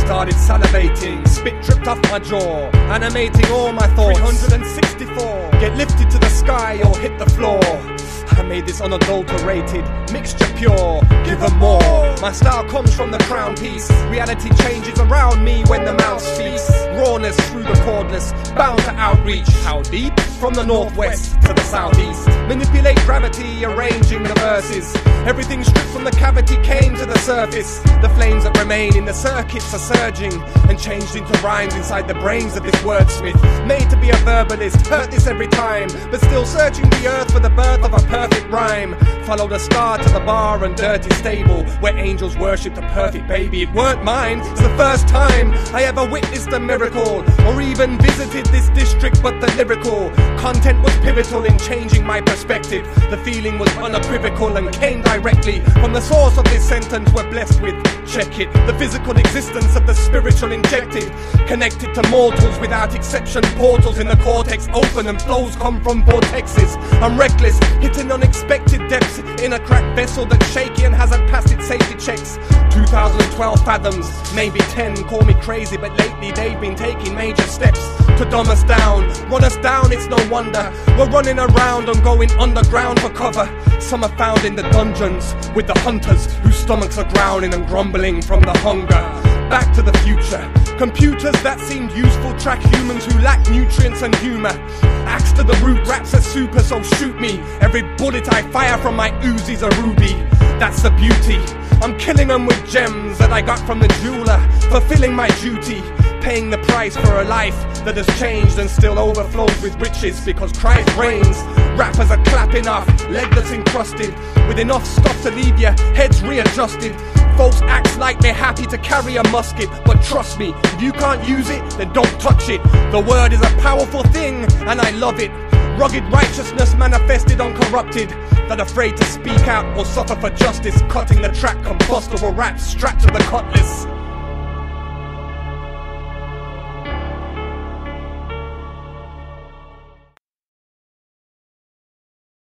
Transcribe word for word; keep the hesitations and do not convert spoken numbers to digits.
started salivating, spit dripped off my jaw, animating all my thoughts. three hundred sixty-four. Get lifted to the sky or hit the floor. I made this unadulterated mixture pure. Give them more. My style comes from the crown piece. Reality changes around me when the mouse speaks. Rawness through the cordless, bound to outreach. How deep? From the northwest to the southeast. Manipulate gravity, arranging the verses. Everything stripped from the cavity came to the surface. The flames that remain in the circuits are surging and changed into rhymes inside the brains of this wordsmith. Made to be a verbalist, hurt this every time, but still searching the earth for the birth of a perfect rhyme. Follow the star to the bar and dirty stable, where angels worship the perfect baby. It weren't mine, it's the first time I ever witnessed a miracle, or even visited this district, but the lyrical content was pivotal in changing my perspective. The feeling was unequivocal and came directly from the source of this sentence we're blessed with. Check it, the physical existence of the spiritual injected, connected to mortals without exception. Portals in the cortex open and flows come from vortexes. I'm reckless, hitting unexpected depths in a cracked vessel that's shaky and hasn't passed its safety checks. two thousand twelve fathoms, maybe ten, call me crazy, but lately they've been taking major steps to dumb us down, run us down. It's no wonder we're running around and going underground for cover. Some are found in the dungeons with the hunters whose stomachs are growling and grumbling from the hunger. Back to the future, computers that seemed useful track humans who lack nutrients and humor. Axe to the root, raps are super, so shoot me. Every bullet I fire from my Uzi's a ruby. That's the beauty, I'm killing them with gems that I got from the jeweler, fulfilling my duty, paying the price for a life that has changed and still overflows with riches because Christ reigns. Rappers are clapping off lead that's encrusted with enough stuff to leave your heads readjusted. Folks act like they're happy to carry a musket, but trust me, if you can't use it, then don't touch it. The word is a powerful thing, and I love it. Rugged righteousness manifested uncorrupted, not afraid to speak out or suffer for justice. Cutting the track, combustible raps strapped to the cutlass.